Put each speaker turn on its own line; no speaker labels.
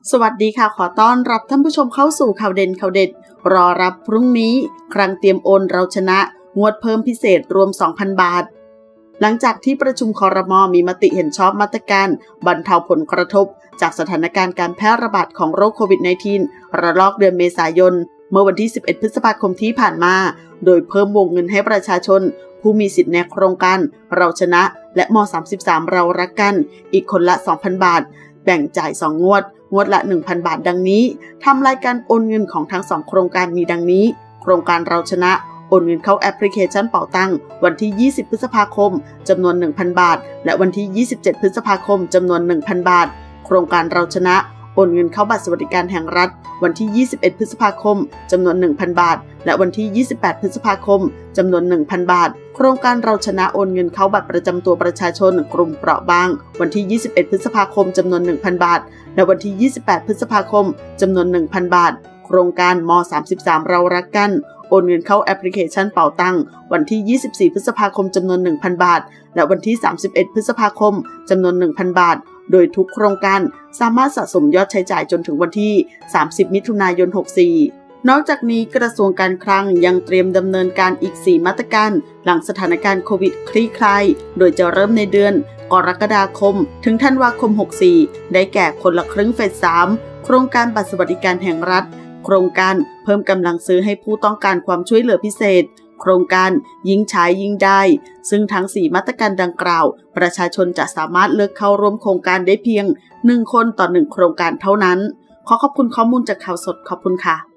สวัสดีค่ะขอต้อนรับท่านผู้ชมเข้าสู่ข่าวเด่นข่าวเด็ดรอรับพรุ่งนี้ครั้งเตรียมโอนเราชนะงวดเพิ่มพิเศษรวม 2,000 บาทหลังจากที่ประชุมครม.มีมติเห็นชอบมาตรการบรรเทาผลกระทบจากสถานการณ์การแพร่ระบาดของโรคโควิด -19 ระลอกเดือนเมษายนเมื่อวันที่ 11 พฤษภาคมที่ผ่านมาโดยเพิ่มวงเงินให้ประชาชนผู้มีสิทธิ์ในโครงการเราชนะและม.33 เรารักกันอีกคนละ 2,000 บาทแบ่งจ่าย2 งวดละ 1,000 บาทดังนี้ทำรายการโอนเงินของทั้ง2โครงการมีดังนี้โครงการเราชนะโอนเงินเข้าแอปพลิเคชันเป๋าตังวันที่ 20 พฤษภาคมจำนวน 1,000 บาทและวันที่ 27 พฤษภาคมจำนวน 1,000 บาทโครงการเราชนะโอนเงินเข้าบัตรสวัสดิการแห่งรัฐวันที่ 21 พฤษภาคมจำนวน 1,000 บาทและวันที่ 28 พฤษภาคมจำนวน 1,000 บาทโครงการเราชนะโอนเงินเข้าบัตรประจำตัวประชาชนกลุ่มเปราะบางวันที่ 21 พฤษภาคมจำนวน 1,000 บาทและวันที่ 28 พฤษภาคมจำนวน 1,000 บาทโครงการม.33 เรารักกันโอนเงินเข้าแอปพลิเคชันเป๋าตังวันที่ 24 พฤษภาคมจำนวน 1,000 บาทและวันที่ 31 พฤษภาคมจำนวน 1,000 บาทโดยทุกโครงการสามารถสะสมยอดใช้จ่ายจนถึงวันที่ 30 มิถุนายน 64นอกจากนี้กระทรวงการคลังยังเตรียมดำเนินการอีก 4 มาตรการหลังสถานการณ์โควิดคลี่คลายโดยจะเริ่มในเดือนกรกฎาคมถึงธันวาคม 64ได้แก่คนละครึ่งเฟส 3โครงการบัตรสวัสดิการแห่งรัฐโครงการเพิ่มกำลังซื้อให้ผู้ต้องการความช่วยเหลือพิเศษโครงการยิ่งใช้ยิ่งได้ซึ่งทั้ง 4 มาตรการดังกล่าวประชาชนจะสามารถเลือกเข้าร่วมโครงการได้เพียง 1 คนต่อ 1 โครงการเท่านั้นขอขอบคุณข้อมูลจากข่าวสดขอบคุณค่ะ